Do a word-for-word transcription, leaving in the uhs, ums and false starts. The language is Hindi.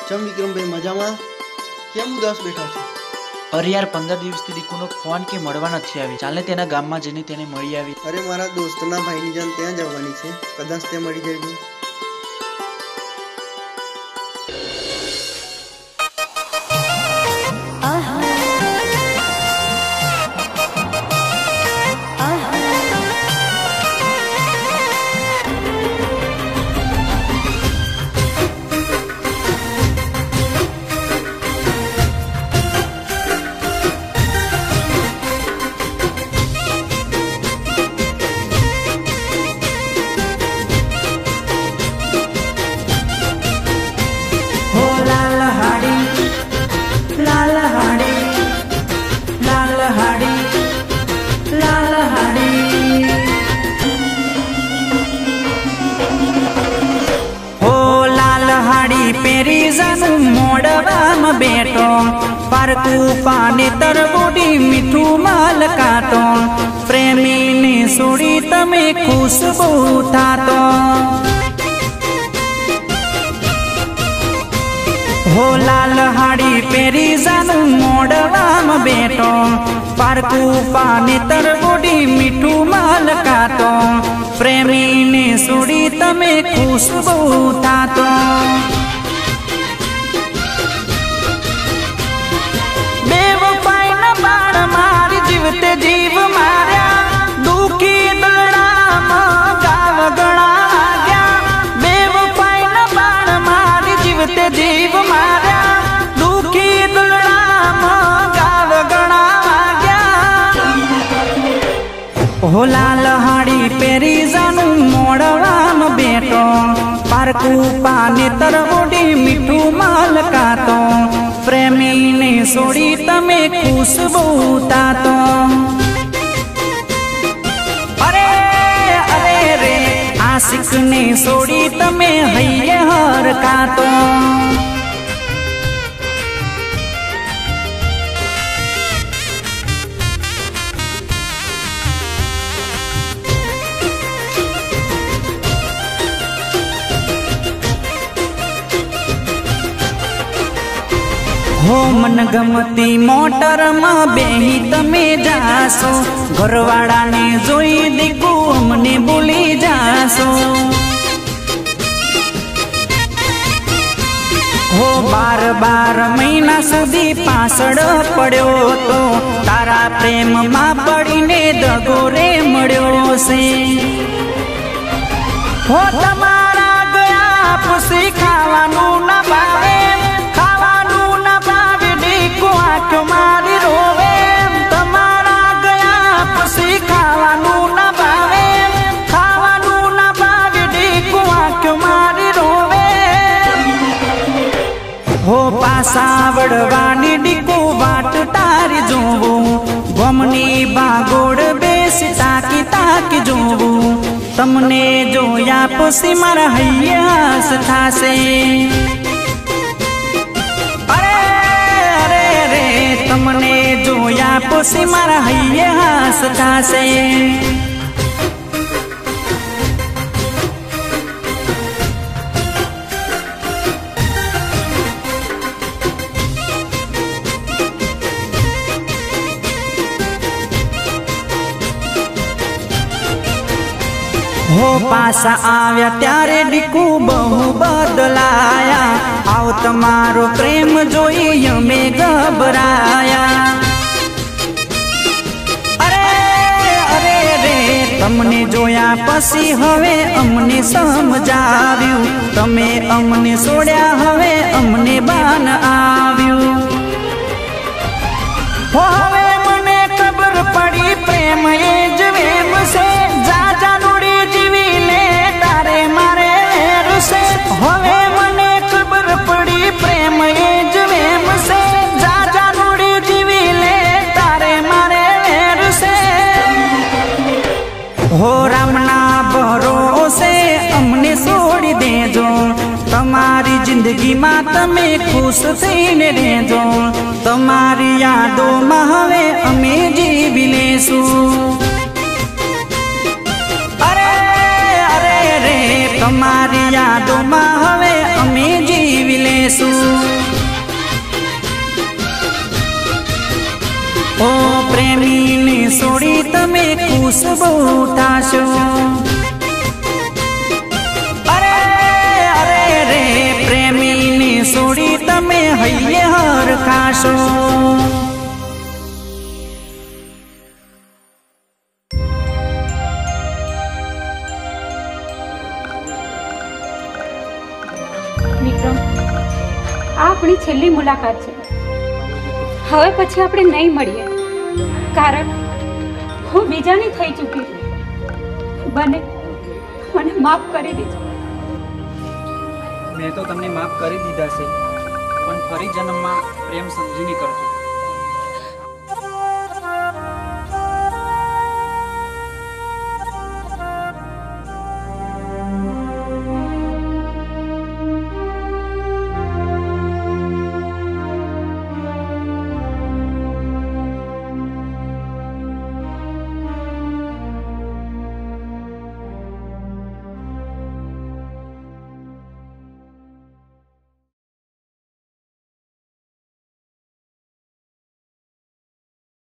चम विक्रम भाई मजा में केम उदास बैठा छो? अरे यार पंद्रह दिवस थी दीकूनो फोन के मळवा नथी आवी। चाले तेना गाममां जईने तेने मळी आवी। अरे मारा दोस्तना भाईनी जान त्यां जवानी छे, कदाच ते मळी जाय। पेरी जानू मोड़वाम बेटो पारकू पाने तरबूडी मीठू माल काटो प्रेमी ने सोड़ी तमे खुशबू थातो हो लाल हाड़ी पेरी जानू मोड़वाम बेटो पारकू पाने तरबूडी मीठू माल काटो प्रेमी ने सोड़ी तमे खुशबू थातो जीवते जीव मार्या दुखी दलड़ा गाव गणा गया बेवफाई न बाण मारी जीवते जीव मार्या दुखी दलड़ा गाव गणा गया हो लाल हाड़ी पेरी जानू मोड़वाम बेटो पारकू पाने तरबूडी मीठू माल काटो प्रेमी ने सोड़ी तमे खुशबू थातो अरे अरे रे आशिक ने सोड़ी तमे हैये हर कातो हो मन गमती मोटर में बेही तमे जासो घरवाड़ा ने जोई दीकू हमने बोली जासो हो बार बार महीना सुधी पासड़ पड़ो तो तारा प्रेम में पड़ीने दगो रे मळ्यो से हो तमारा गया पुसी खावानू न भावे मारी रोवे तमारा गया पसी खावानू न भावे खावानू न भावे डीकू आंख्यो मारी रोवे हो पासा वड़वानी डीकू वाट तारी जोवू गमनी बागोड़ बेसी ताकी ताकी जोवू तमने जोया पसी मारा हैये हास थासे तमने जोया पोसी मारा हैये हास थासे हो पासा आव्या त्यारे डीकू बहु बदलाया आओ तमारो प्रेम जोई यमे घबराया अरे अरे रे तमने जोया पसी हवे अमने समजाव्यू तमे अमने सोड्या हवे अमने बान आव्यू हो हवे मने खबर पड़ी प्रेम ए जवेम से जा जानूड़ी जीवी ले तारे मारे रुसे होवे मने खबर पड़ी प्रेम ए जवेम से जा जानूड़ी जीवी ले तारे मारे रुसे हो रामना भरोसे अमने छोड़ी देजो तमारी जिंदगी में तमे खुश थईने रहेजो तमारी यादों में हवे अमे जीवी लेशू अरे अरे रे तमारी यादों में हवे अमे जीवी लेशू। ખુશ્બુ ઉઠાશો અરે અરે રે પ્રેમીની સોડી તમે હૈયે હર ખાશો વિક્રમ, આ આપણી છેલ્લી મુલાકાત છે. હવે પછી આપણે નહીં મળીએ, કારણ હું બીજાની થઈ ચૂકી છું. બને મને માફ કરી દીધો. મેં તો તમને માફ કરી દીધા છે, પણ ફરી જન્મમાં પ્રેમ સમજીને કરજો.